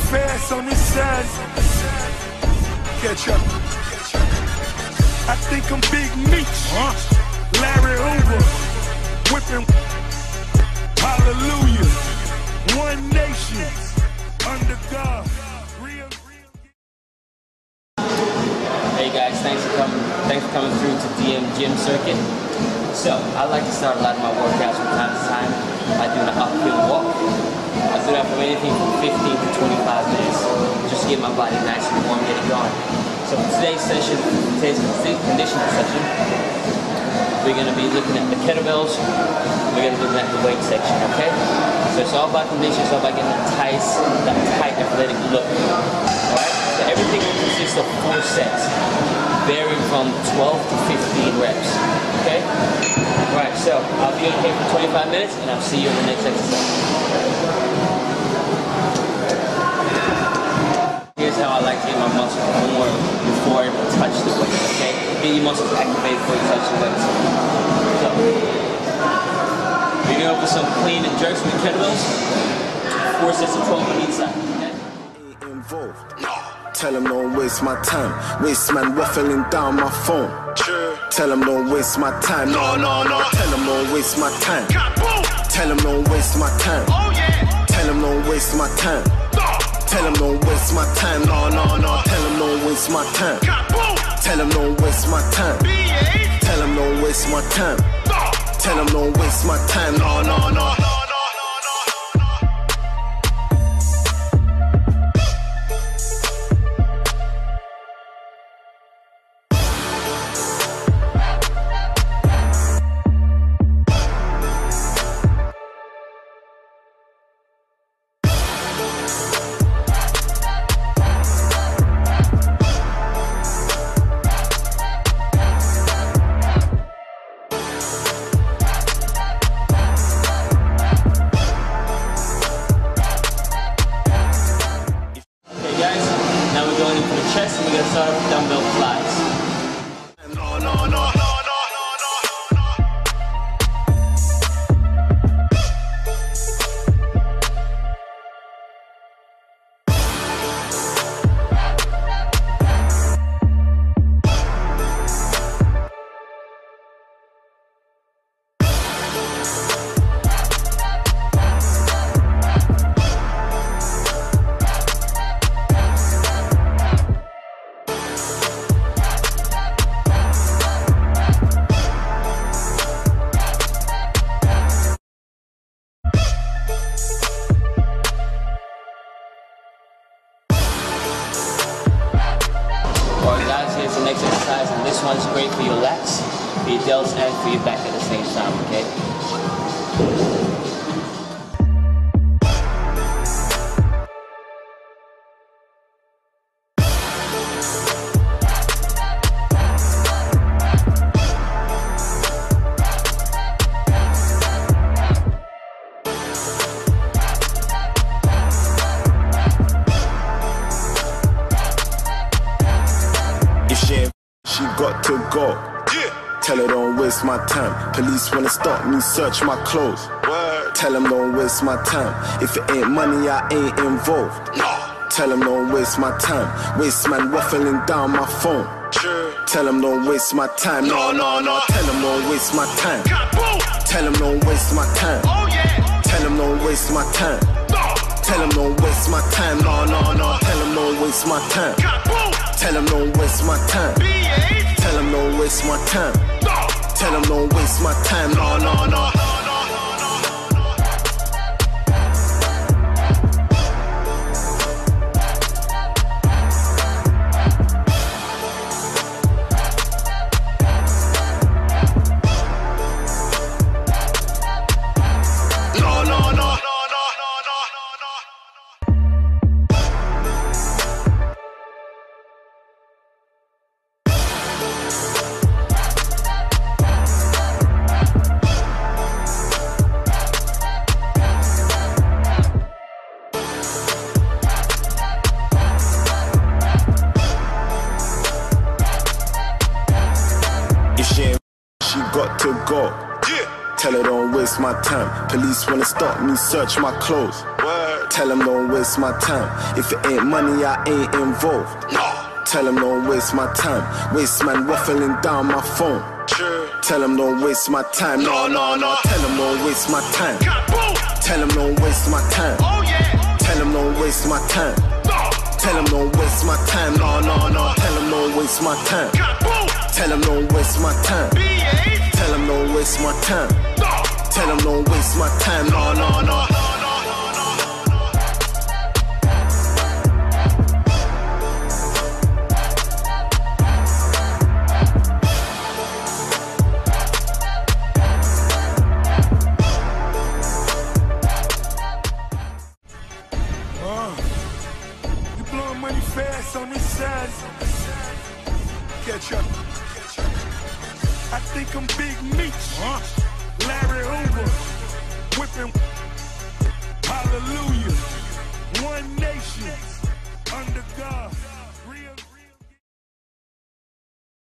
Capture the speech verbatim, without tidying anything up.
fast on this side. Catch up. I think I'm Big Meech. Huh? Larry Hoover. Whipping. Hallelujah. One nation. Under God. Hey guys, thanks for coming. Thanks for coming through to D M Gym Circuit. So I like to start a lot of my workouts from time to time by doing an uphill walk. I do that for anything from fifteen to twenty-five minutes, just to get my body nice and warm, get it going. So for today's session, today's conditioning session, we're going to be looking at the kettlebells. We're going to be looking at the weight section, okay? So it's all about conditioning, it's all about getting that tight, that tight athletic look. Alright? So everything will consist of four sets, varying from twelve to fifteen reps. Okay? Alright, so I'll be okay for twenty-five minutes and I'll see you in the next exercise. Here's how I like to get my muscles warm before I touch the weights, okay? Get your muscles activated before you touch the weights. So, we're going over some clean and jerks with kettlebells. Four sets of twelve on each side, okay? Involved. Tell him don't waste my time. Waste man waffling down my phone. Tell him don't waste my time. No, no, no. Tell him don't waste my time. Tell him don't waste my time. Tell him don't waste my time. Tell him don't waste my time. No, no, no. Tell him don't waste my time. Tell him don't waste my time. Tell him don't waste my time. Tell him don't waste my time. No, no, no. Chest, and we're gonna start with dumbbell flies. No, no, no. Alright guys, here's the next exercise, and this one's great for your lats, for your delts, and for your back at the same time, okay? She got to go. Yeah. Tell her don't waste my time. Police wanna stop me, search my clothes. Word. Tell them don't waste my time. If it ain't money, I ain't involved. No. Tell them don't waste my time. Waste man waffling down my phone. Sure. Tell them don't waste my time. No, no, no. Tell them don't waste my time. Tell them don't waste my time. Oh, yeah. Tell them don't waste my time. No. Tell them don't waste my time. No, no, no. Tell them don't waste my time. Tell him don't waste my time. Tell him don't waste my time. Tell him don't waste my time. No, no, no. Got to go. Yeah. Tell her don't waste my time. Police wanna stop me, search my clothes. Word. Tell them don't waste my time. If it ain't money, I ain't involved. Tell them don't waste my time. Waste man waffling down my phone. Tell them don't waste my time. No, no, no. Tell them don't waste my time. Tell them don't waste my time. Tell them don't waste my time. Tell them don't waste my time. No, no, no. Tell them don't waste my time. Tell them don't waste my time. Tell them don't waste my time. Tell them don't waste my time. No, no, no. Money fast on this side. Catch up. I think I'm Big Meech. Huh? Larry Hoover. Whipping. Hallelujah. One nation. Under God.